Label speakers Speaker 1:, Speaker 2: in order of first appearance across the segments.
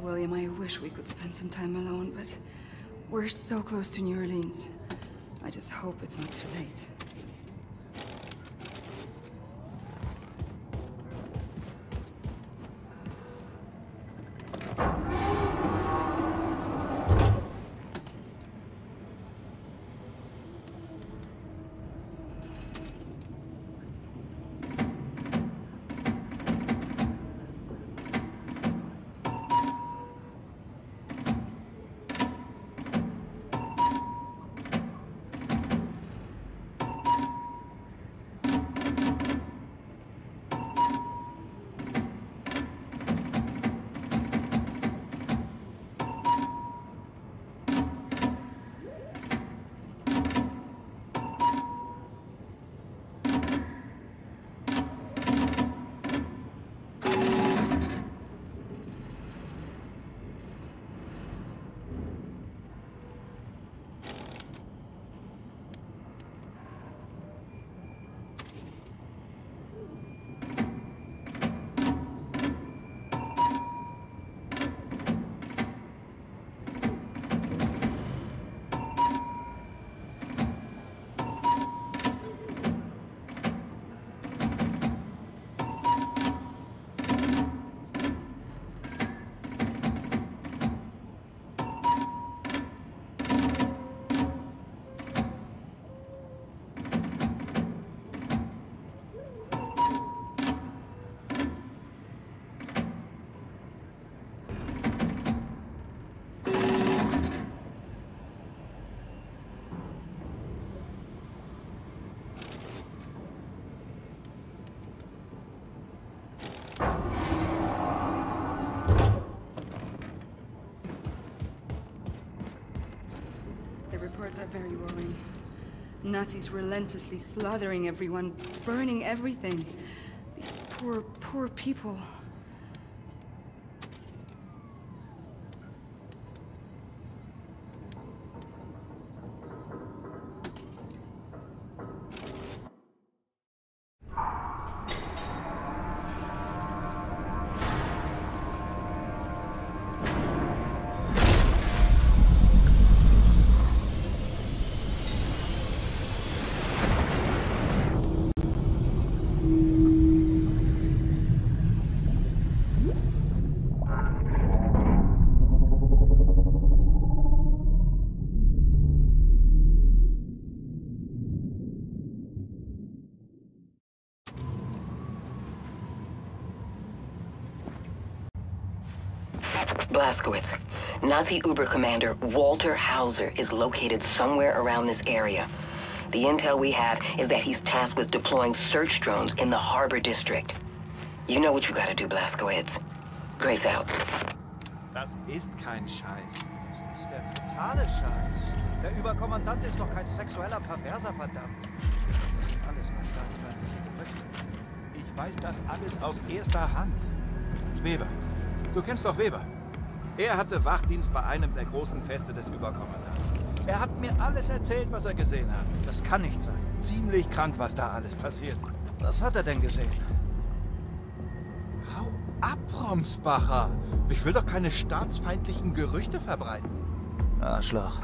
Speaker 1: William, I wish we could spend some time alone, but we're so close to New Orleans. I just hope it's not too late. Reports are very worrying. Nazis relentlessly slaughtering everyone, burning everything. These poor, poor people.
Speaker 2: Blazkowicz, Nazi Uber commander Walter Hauser is located somewhere around this area. The intel we have is that he's tasked with deploying search drones in the Harbor District. You know what you gotta do, Blazkowicz. Grace out.
Speaker 3: Das ist kein Scheiß.
Speaker 4: Das ist der totale Scheiß. Der Überkommandant ist doch kein sexueller Perverser, verdammt. Das sind alles nur staatsfeindliche Gerüchte.
Speaker 3: Ich weiß das alles aus erster Hand. Weber. Du kennst doch Weber. Er hatte Wachdienst bei einem der großen Feste des Überkommandanten. Er hat mir alles erzählt, was er gesehen hat.
Speaker 4: Das kann nicht sein.
Speaker 3: Ziemlich krank, was da alles passiert.
Speaker 4: Was hat er denn gesehen?
Speaker 3: Hau ab, Romsbacher. Ich will doch keine staatsfeindlichen Gerüchte verbreiten.
Speaker 4: Arschloch.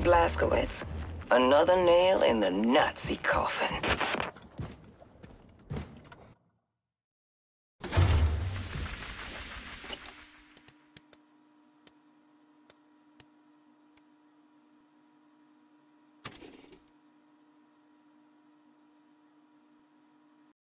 Speaker 2: Blazkowicz. Another nail in the Nazi coffin.